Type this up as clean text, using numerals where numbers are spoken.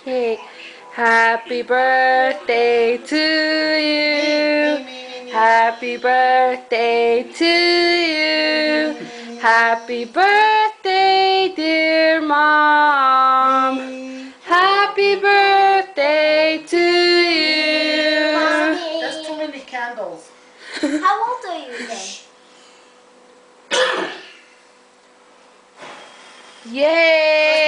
cake. Happy birthday to you. Happy birthday to you. Happy birthday, dear Mom. Happy birthday to you. That's too many candles. How old are you then? Yay!